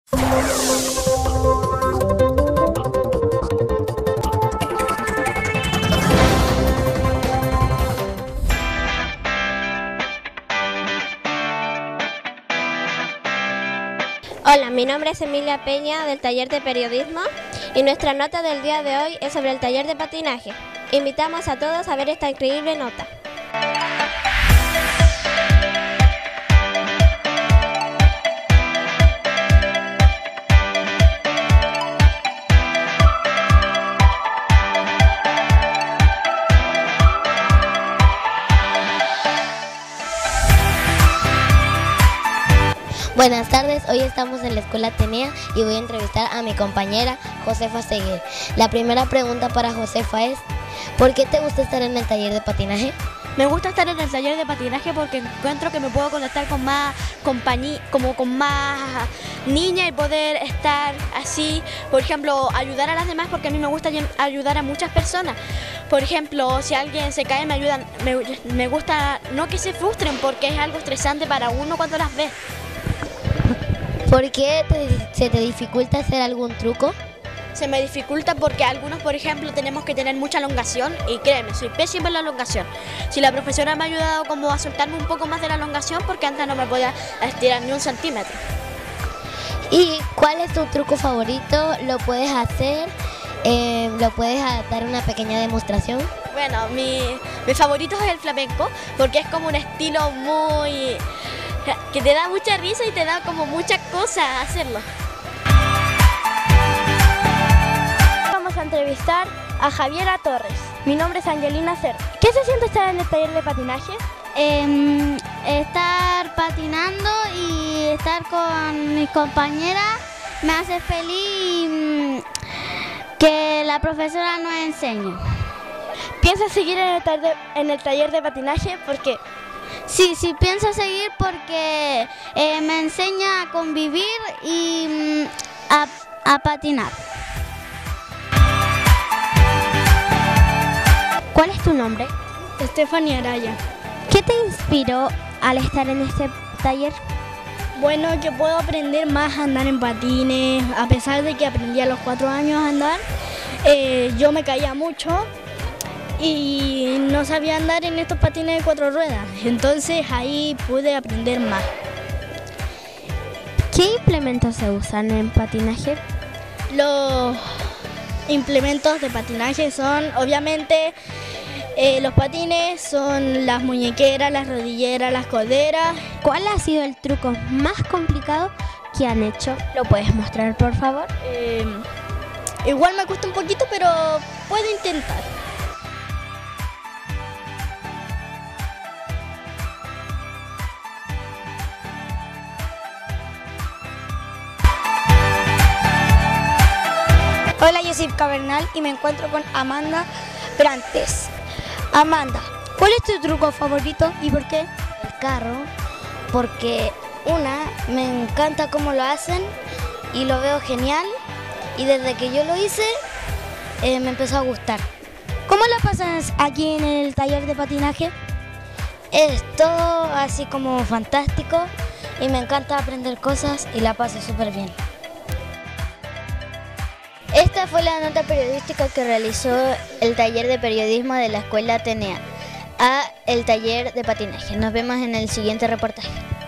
Hola, mi nombre es Emilia Peña del taller de periodismo y nuestra nota del día de hoy es sobre el taller de patinaje. Invitamos a todos a ver esta increíble nota. Buenas tardes, hoy estamos en la Escuela Atenea y voy a entrevistar a mi compañera Josefa Seguer. La primera pregunta para Josefa es, ¿por qué te gusta estar en el taller de patinaje? Me gusta estar en el taller de patinaje porque encuentro que me puedo conectar con más compañía, como con más niñas y poder estar así, por ejemplo, ayudar a las demás, porque a mí me gusta ayudar a muchas personas. Por ejemplo, si alguien se cae, me gusta no que se frustren porque es algo estresante para uno cuando las ve. ¿Por qué se te dificulta hacer algún truco? Se me dificulta porque algunos, por ejemplo, tenemos que tener mucha elongación y créeme, soy pésima en la elongación. Si la profesora me ha ayudado como a soltarme un poco más de la elongación porque antes no me podía estirar ni un centímetro. ¿Y cuál es tu truco favorito? ¿Lo puedes hacer? ¿Lo puedes dar una pequeña demostración? Bueno, mi favorito es el flamenco porque es como un estilo muy... que te da mucha risa y te da como muchas cosas hacerlo. Vamos a entrevistar a Javiera Torres. Mi nombre es Angelina Cer. ¿Qué se siente estar en el taller de patinaje? Estar patinando y estar con mis compañeras me hace feliz que la profesora nos enseñe. ¿Piensas seguir en el taller de patinaje? ¿Por qué? Sí, pienso seguir porque me enseña a convivir y a patinar. ¿Cuál es tu nombre? Stephanie Araya. ¿Qué te inspiró al estar en este taller? Bueno, que puedo aprender más a andar en patines, a pesar de que aprendí a los 4 años a andar, yo me caía mucho y no sabía andar en estos patines de 4 ruedas, entonces ahí pude aprender más. ¿Qué implementos se usan en patinaje? Los implementos de patinaje son, obviamente, los patines son las muñequeras, las rodilleras, las coderas. ¿Cuál ha sido el truco más complicado que han hecho? ¿Lo puedes mostrar, por favor? Igual me cuesta un poquito, pero puedo intentar. Hola, yo soy Cabernal y me encuentro con Amanda Brantes. Amanda, ¿cuál es tu truco favorito y por qué? El carro, porque me encanta cómo lo hacen y lo veo genial y desde que yo lo hice me empezó a gustar. ¿Cómo la pasas aquí en el taller de patinaje? Es todo así como fantástico y me encanta aprender cosas y la paso súper bien. Esta fue la nota periodística que realizó el taller de periodismo de la Escuela Atenea a el taller de patinaje. Nos vemos en el siguiente reportaje.